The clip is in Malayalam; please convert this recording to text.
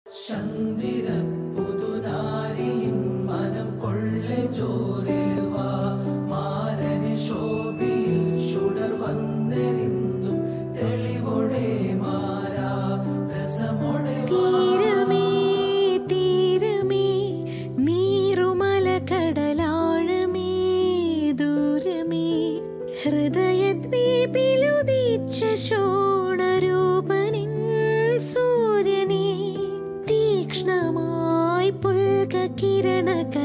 ചന്ദിര പുതുനാരിയിൻ മനം കൊള്ളെ ജോറിലുവാ മാരന് ശോഭിയിൽ ചുടർ വന്നെരിന്തും തെളിവോടെ മാരാ രസമോടെ തീരമേ തീരമേ നീരുമല കടലാഴമേ ദൂരമേ ഹൃദയദ്വീപിലുദിച്ച ശോണരൂപനിൻ സൂര്യനേ തീക്ഷ്ണമായി പുൽക കിരണക